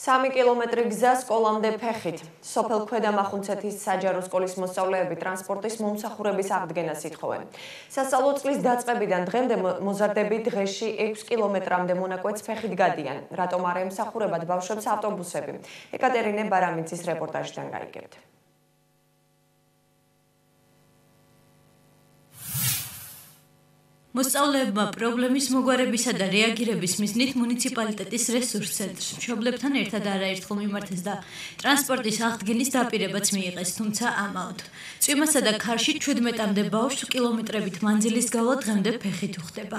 3 კილომეტრი გზა სკოლამდე ფეხით. სოფელ ქვედამახუნცეთის საჯარო სკოლის მოსწავლეები ტრანსპორტის მომსახურების აღდგენას ითხოვენ. სასწავლო წლის დაწყებიდან დღემდე მოზარდები დღეში 6 კილომეტრამდე მონაკვეთს ფეხით გადიან. რატომ არ ემსახურებათ ბავშვებს ავტობუსები? ეკატერინე ბარამიძის რეპორტაჟიდან გაიგებთ. მოსწავლეებმა პრობლემის მოგვარებისა და რეაგირების მიზნით მუნიციპალიტეტის რესურს ცენტრს მშობლებთან ერთად არაერთხელ მიმართეს და ტრანსპორტის აღდგენის დაპირებაც მიიღეს, თუმცა ამაოდ. წვიმასა და ქარში 17-მდე ბავშვს კილომეტრებით მანძილის გავლა დღემდე ფეხით უხდება.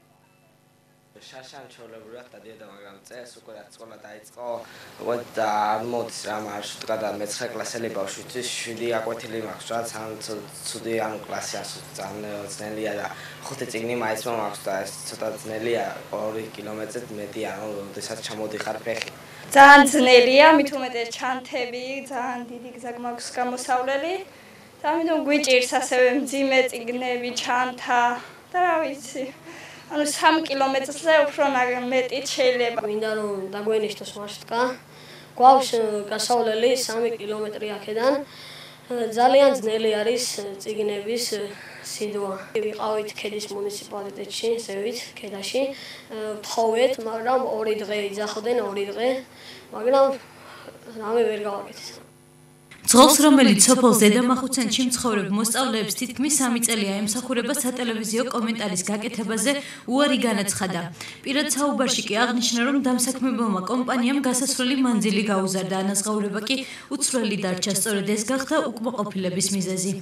შაშან ჩოლებურად დადიოდა, მაგრამ წელს უკვე რაც სკოლა დაიწყო, უკვე და არ მოდის რა მარშრუტკა და მე-9 კლასელი ბავშვისთვის 7 აკვეთილი მაქვს, რაც ან ცუდი ანუ კლასი ძალიან ძნელია და 5 წიგნი მაინც მაქვს და ეს ცოტა ძნელია 2 კილომეტრზე მეტი ანუ როდესაც ჩამოდიხარ ფეხი. ძალიან ძნელია, მით უმეტეს ჩანთები, ძალიან დიდი გზა მაქვს გამოსავლელი და ამიტომ გვიჭირს ასევე მძიმე წიგნები, ჩანთა და რა ვიცი. ანუ 3 კილომეტრზე უფრო მეტიც შეიძლება. მინდა რომ დაგვენიშნოს მარშრუტკა. გვაქვს გასავლელი 3 კილომეტრი აქედან. ძალიან ძნელი არის წიგნების სიდვა. ვიყავით ქედის მუნიციპალიტეტში, ზევით, ქედაში. ვთხოვეთ, მაგრამ 2 დღე იძახდნენ, 2 დღე, მაგრამ რამე ვერ გავაკეთეთ. ძღოლს, რომელიც სოფელ ზედამახუცენში მცხოვრებ მოსწავლეებს თითქმის 3 წელია ემსახურება სატელევიზიო კომენტარის გაკეთებაზე უარი განაცხადა. პირად საუბარში კი აღნიშნა, რომ დამსაქმებელმა კომპანიამ გასასვლელი მანძილი გაუზარდა, ანაზღაურება კი უცვლელი დარჩა, სწორედ ეს გახდა უკმაყოფილების მიზეზი.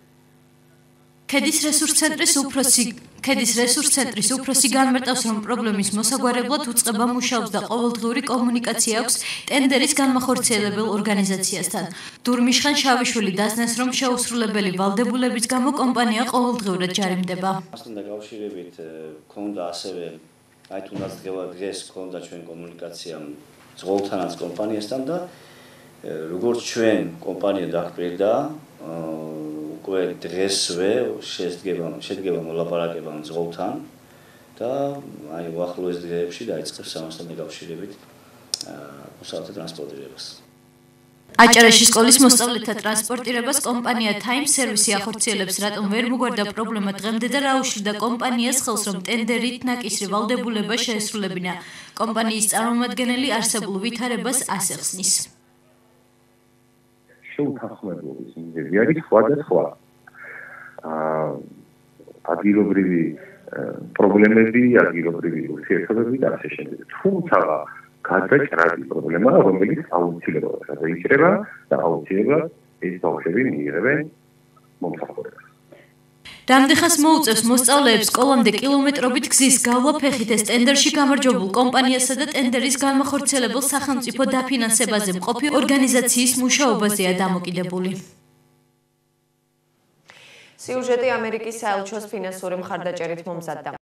ქედის რესურს ცენტრის უფროსი განმარტავს, რომ პრობლემის მოსაგვარებლად უწყება მუშაობს და ყოველდღიური კომუნიკაცია აქვს ტენდერის განმახორციელებელ ორგანიზაციასთან. დურმიშხან შავიშვილი დასნეს, რომ შეუსრულებელი ვალდებულების გამო კომპანია ყოველდღიურად ჯარიმდება. მასთან დაკავშირებით ქონდა ასევე თუნდაც დღეს ქონდა ჩვენ კომუნიკაცია ძღოლთანაც კომპანიასთან და როგორც ჩვენ კომპანია დაგვირდა უკვე დღესვე შედგება მოლაპარაკება ძღოლთან და აი უახლოეს დღეებში დაიწყებს ამასთან დაკავშირებით მოსწავლეთა ტრანსპორტირებას. აჭარაში სკოლის მოსწავლეთა ტრანსპორტირებას კომპანია Time Service ახორციელებს, რატომ ვერ მოგვარდა პრობლემა დღემდე და რა უშლიდა კომპანიას ხელს, რომ ტენდერით ნაკისრი ვალდებულება შეესრულებინა. კომპანიის წარმომადგენელი არსებულ ვითარებას ასე ხსნის. შეუთანხმებლობის მიზეზი არის სხვადასხვა ადგილობრივი პრობლემები, ადგილობრივი ურთიერთობები და ასე შემდეგ. თუმცა გადაჭრადი პრობლემა, რომელიც აუცილებლად გადაიჭრება და აუცილებლად ეს ბავშვები მიიღებენ მომსახურებას. რამდენხანს მოუწევს მოსწავლეებს სკოლამდე კილომეტრობით გზის გავლა ფეხით, ეს ტენდერში გამარჯვებულ კომპანიასა და ტენდერის განმახორციელებელ სახელმწიფო დაფინანსებაზე მყოფი ორგანიზაციის მუშაობაზეა დამოკიდებული. სიუჟეტი ამერიკის საელჩოს ფინანსური მხარდაჭერით მომზადდა.